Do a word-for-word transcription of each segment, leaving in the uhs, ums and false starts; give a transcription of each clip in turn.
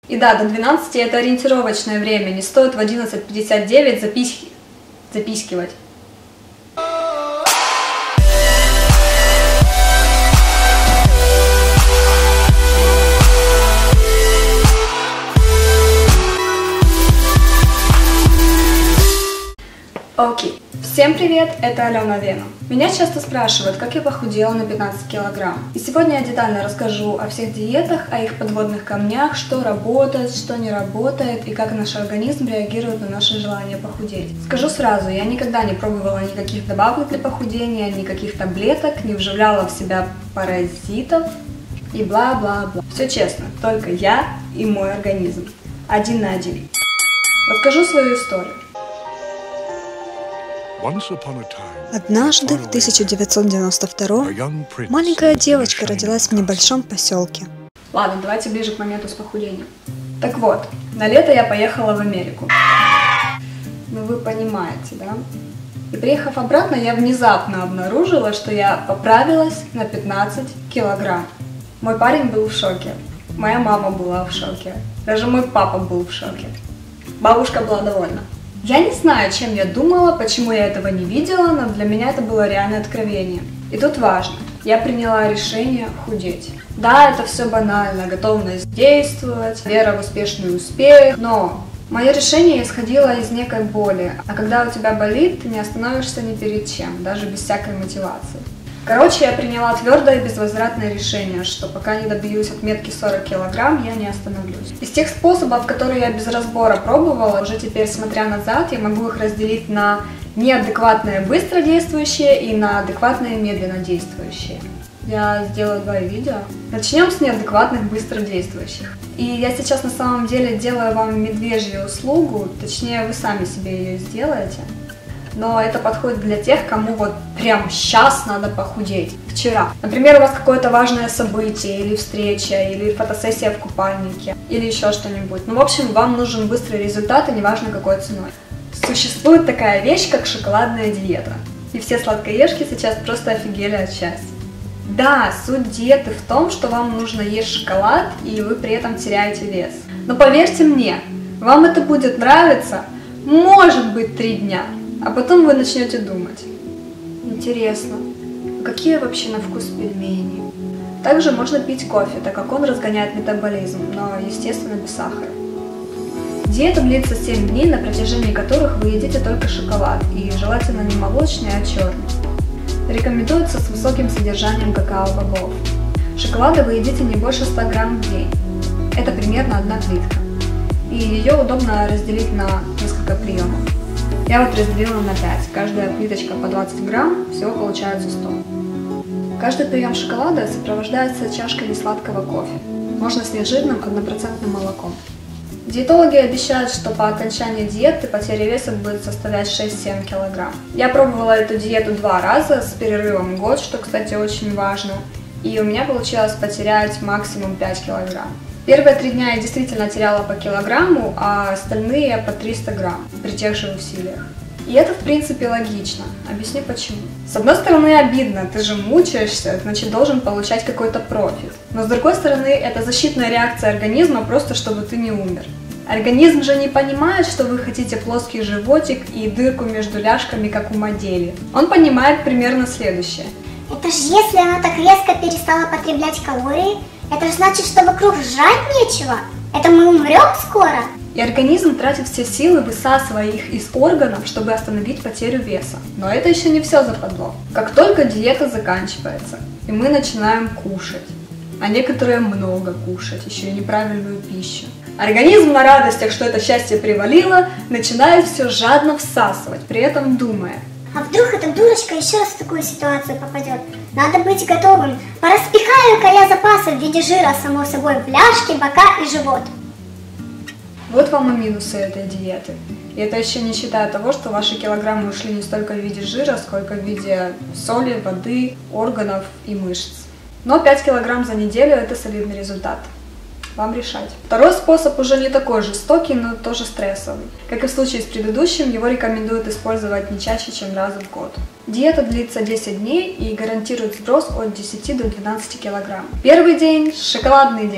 И да, до двенадцати это ориентировочное время, не стоит в одиннадцать пятьдесят девять запись... запискивать. Окей. Всем привет, это Алена Вена. Меня часто спрашивают, как я похудела на пятнадцать килограмм. И сегодня я детально расскажу о всех диетах, о их подводных камнях, что работает, что не работает и как наш организм реагирует на наше желание похудеть. Скажу сразу, я никогда не пробовала никаких добавок для похудения, никаких таблеток, не вживляла в себя паразитов и бла-бла-бла. Все честно, только я и мой организм. Один на один. Расскажу свою историю. Однажды, в тысяча девятьсот девяносто втором, маленькая девочка родилась в небольшом поселке. Ладно, давайте ближе к моменту с похудением. Так вот, на лето я поехала в Америку. Ну вы понимаете, да? И приехав обратно, я внезапно обнаружила, что я поправилась на пятнадцать килограмм. Мой парень был в шоке, моя мама была в шоке, даже мой папа был в шоке. Бабушка была довольна. Я не знаю, чем я думала, почему я этого не видела, но для меня это было реальное откровение. И тут важно, я приняла решение худеть. Да, это все банально, готовность действовать, вера в успешный успех, но мое решение исходило из некой боли. А когда у тебя болит, ты не остановишься ни перед чем, даже без всякой мотивации. Короче, я приняла твердое и безвозвратное решение, что пока не добьюсь отметки сорок килограмм, я не остановлюсь. Из тех способов, которые я без разбора пробовала, уже теперь, смотря назад, я могу их разделить на неадекватные быстро действующие и на адекватные медленно действующие. Я сделаю два видео. Начнем с неадекватных быстро действующих. И я сейчас на самом деле делаю вам медвежью услугу, точнее вы сами себе ее сделаете. Но это подходит для тех, кому вот прям сейчас надо похудеть. Вчера. Например, у вас какое-то важное событие, или встреча, или фотосессия в купальнике, или еще что-нибудь. Ну, в общем, вам нужен быстрый результат, и неважно какой ценой. Существует такая вещь, как шоколадная диета. И все сладкоежки сейчас просто офигели от счастья. Да, суть диеты в том, что вам нужно есть шоколад, и вы при этом теряете вес. Но поверьте мне, вам это будет нравиться, может быть, три дня. А потом вы начнете думать, интересно, какие вообще на вкус пельмени? Также можно пить кофе, так как он разгоняет метаболизм, но, естественно, без сахара. Диета длится семь дней, на протяжении которых вы едите только шоколад, и желательно не молочный, а черный. Рекомендуется с высоким содержанием какао-бобов. Шоколада вы едите не больше ста грамм в день, это примерно одна плитка, и ее удобно разделить на несколько приемов. Я вот разделила на пять, каждая плиточка по двадцать грамм, всего получается сто. Каждый прием шоколада сопровождается чашкой несладкого кофе, можно с нежирным однопроцентным молоком. Диетологи обещают, что по окончании диеты потеря веса будет составлять шесть-семь килограмм. Я пробовала эту диету два раза с перерывом год, что, кстати, очень важно, и у меня получилось потерять максимум пять килограмм. Первые три дня я действительно теряла по килограмму, а остальные по триста грамм при тех же усилиях. И это в принципе логично. Объясню почему. С одной стороны обидно, ты же мучаешься, значит должен получать какой-то профит. Но с другой стороны это защитная реакция организма, просто чтобы ты не умер. Организм же не понимает, что вы хотите плоский животик и дырку между ляжками, как у модели. Он понимает примерно следующее. Это же если она так резко перестала потреблять калории, это же значит, что вокруг жрать нечего. Это мы умрем скоро. И организм тратит все силы, высасывая их из органов, чтобы остановить потерю веса. Но это еще не все западло. Как только диета заканчивается, и мы начинаем кушать, а некоторые много кушать, еще и неправильную пищу, организм на радостях, что это счастье привалило, начинает все жадно всасывать, при этом думая: а вдруг эта дурочка еще раз в такую ситуацию попадет? Надо быть готовым. Пораспихаю-ка я запасы в виде жира, само собой, в ляжки, бока и живот. Вот вам и минусы этой диеты. И это еще не считая того, что ваши килограммы ушли не столько в виде жира, сколько в виде соли, воды, органов и мышц. Но пять килограмм за неделю – это солидный результат. Вам решать. Второй способ уже не такой жестокий, но тоже стрессовый. Как и в случае с предыдущим, его рекомендуют использовать не чаще, чем раз в год. Диета длится десять дней и гарантирует сброс от десяти до двенадцати килограмм. Первый день – шоколадный день.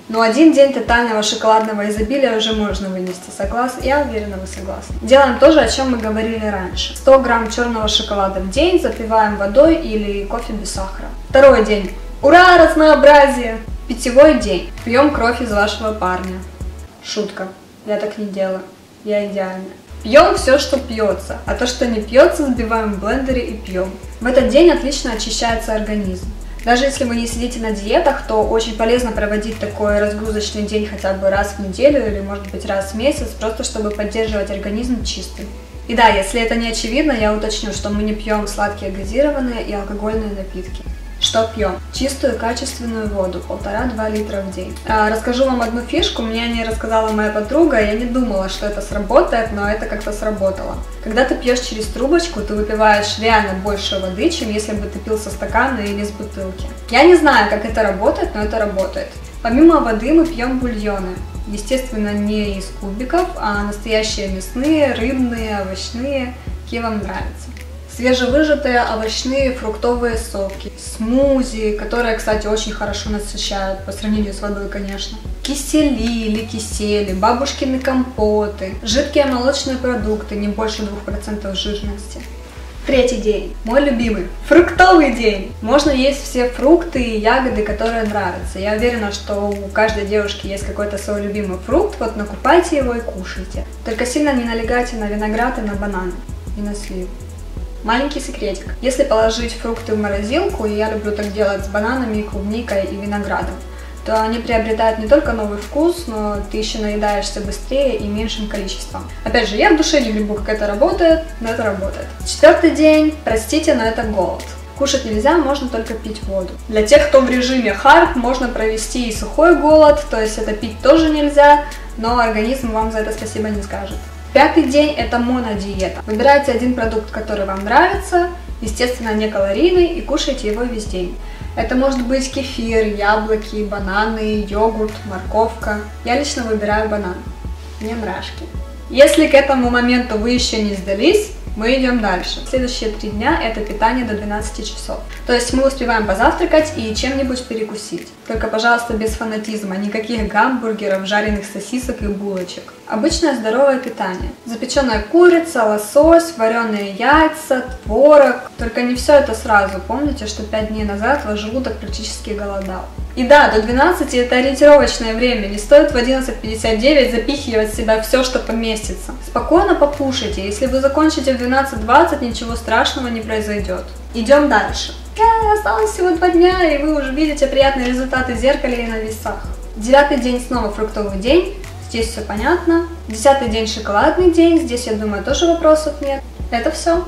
Но один день тотального шоколадного изобилия уже можно вынести, согласны? Я уверена, вы согласны. Делаем то же, о чем мы говорили раньше. сто грамм черного шоколада в день, запиваем водой или кофе без сахара. Второй день. Ура, разнообразие! Питьевой день. Пьем кровь из вашего парня. Шутка. Я так не делаю. Я идеальная. Пьем все, что пьется, а то, что не пьется, сбиваем в блендере и пьем. В этот день отлично очищается организм. Даже если вы не сидите на диетах, то очень полезно проводить такой разгрузочный день хотя бы раз в неделю или, может быть, раз в месяц, просто чтобы поддерживать организм чистым. И да, если это не очевидно, я уточню, что мы не пьем сладкие газированные и алкогольные напитки. Что пьем? Чистую качественную воду, полтора-два литра в день. А, расскажу вам одну фишку, мне о ней рассказала моя подруга, я не думала, что это сработает, но это как-то сработало. Когда ты пьешь через трубочку, ты выпиваешь реально больше воды, чем если бы ты пил со стакана или с бутылки. Я не знаю, как это работает, но это работает. Помимо воды мы пьем бульоны. Естественно, не из кубиков, а настоящие мясные, рыбные, овощные, какие вам нравятся. Свежевыжатые овощные фруктовые соки, смузи, которые, кстати, очень хорошо насыщают по сравнению с водой, конечно. Кисели или кисели, бабушкины компоты, жидкие молочные продукты, не больше двух процентов жирности. Третий день. Мой любимый. Фруктовый день. Можно есть все фрукты и ягоды, которые нравятся. Я уверена, что у каждой девушки есть какой-то свой любимый фрукт. Вот накупайте его и кушайте. Только сильно не налегайте на виноград и на бананы. И на сливы. Маленький секретик. Если положить фрукты в морозилку, и я люблю так делать с бананами, клубникой и виноградом, то они приобретают не только новый вкус, но ты еще наедаешься быстрее и меньшим количеством. Опять же, я в душе не люблю, как это работает, но это работает. Четвертый день. Простите, но это голод. Кушать нельзя, можно только пить воду. Для тех, кто в режиме хард, можно провести и сухой голод, то есть это пить тоже нельзя, но организм вам за это спасибо не скажет. Пятый день – это монодиета. Выбирайте один продукт, который вам нравится, естественно, не калорийный, и кушайте его весь день. Это может быть кефир, яблоки, бананы, йогурт, морковка. Я лично выбираю банан. Мне мурашки. Если к этому моменту вы еще не сдались, мы идем дальше. Следующие три дня это питание до двенадцати часов. То есть мы успеваем позавтракать и чем-нибудь перекусить. Только, пожалуйста, без фанатизма, никаких гамбургеров, жареных сосисок и булочек. Обычное здоровое питание. Запеченная курица, лосось, вареные яйца, творог. Только не все это сразу. Помните, что пять дней назад ваш желудок практически голодал. И да, до двенадцати это ориентировочное время. Не стоит в одиннадцать пятьдесят девять запихивать в себя все, что поместится. Спокойно покушайте. Если вы закончите в двенадцать двадцать, ничего страшного не произойдет. Идем дальше. Э, осталось всего два дня, и вы уже видите приятные результаты в зеркале и на весах. Девятый день снова фруктовый день. Здесь все понятно. Десятый день шоколадный день. Здесь, я думаю, тоже вопросов нет. Это все.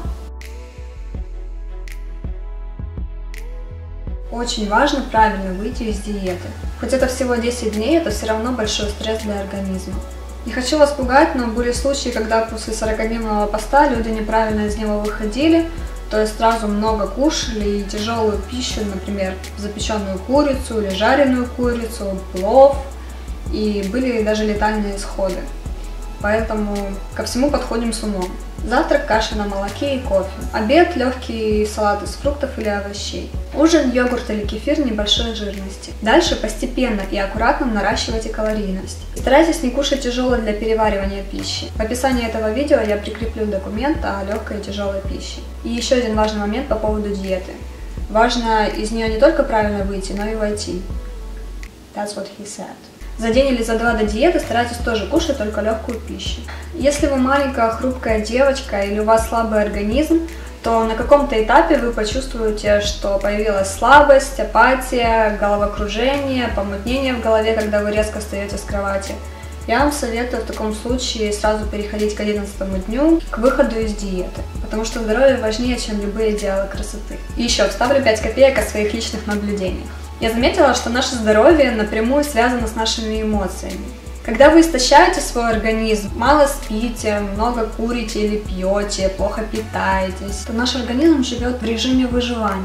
Очень важно правильно выйти из диеты. Хоть это всего десять дней, это все равно большой стресс для организма. Не хочу вас пугать, но были случаи, когда после сорокадневного поста люди неправильно из него выходили, то есть сразу много кушали и тяжелую пищу, например, запеченную курицу или жареную курицу, плов, и были даже летальные исходы. Поэтому ко всему подходим с умом. Завтрак – каша на молоке и кофе. Обед – легкий салат из фруктов или овощей. Ужин – йогурт или кефир небольшой жирности. Дальше постепенно и аккуратно наращивайте калорийность. Старайтесь не кушать тяжелое для переваривания пищи. В описании этого видео я прикреплю документ о легкой и тяжелой пище. И еще один важный момент по поводу диеты. Важно из нее не только правильно выйти, но и войти. That's what he said. За день или за два до диеты старайтесь тоже кушать только легкую пищу. Если вы маленькая хрупкая девочка или у вас слабый организм, то на каком-то этапе вы почувствуете, что появилась слабость, апатия, головокружение, помутнение в голове, когда вы резко встаете с кровати. Я вам советую в таком случае сразу переходить к одиннадцатому дню, к выходу из диеты, потому что здоровье важнее, чем любые идеалы красоты. И еще вставлю пять копеек о своих личных наблюдениях. Я заметила, что наше здоровье напрямую связано с нашими эмоциями. Когда вы истощаете свой организм, мало спите, много курите или пьете, плохо питаетесь, то наш организм живет в режиме выживания.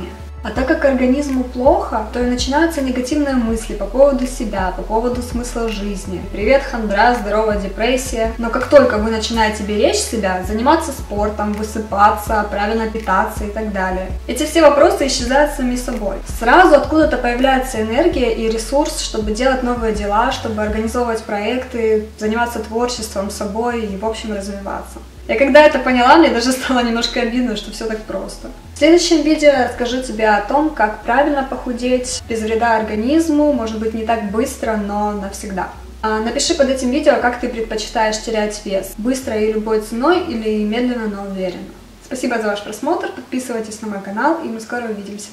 А так как организму плохо, то и начинаются негативные мысли по поводу себя, по поводу смысла жизни. Привет, хандра, здоровая депрессия. Но как только вы начинаете беречь себя, заниматься спортом, высыпаться, правильно питаться и так далее, эти все вопросы исчезают сами собой. Сразу откуда-то появляется энергия и ресурс, чтобы делать новые дела, чтобы организовывать проекты, заниматься творчеством, собой и, в общем, развиваться. Я когда это поняла, мне даже стало немножко обидно, что все так просто. В следующем видео я расскажу тебе о том, как правильно похудеть без вреда организму, может быть не так быстро, но навсегда. Напиши под этим видео, как ты предпочитаешь терять вес, быстро и любой ценой или медленно, но уверенно. Спасибо за ваш просмотр, подписывайтесь на мой канал и мы скоро увидимся.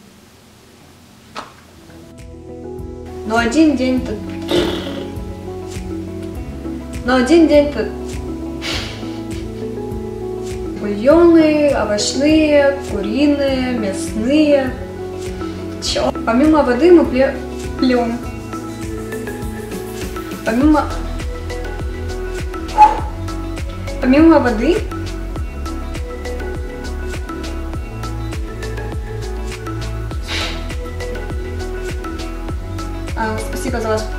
Но один день-то... Но один день-то... Бульоны, овощные, куриные, мясные. Чё? Помимо воды мы пле... плем. Помимо... Помимо воды... А, спасибо за ваш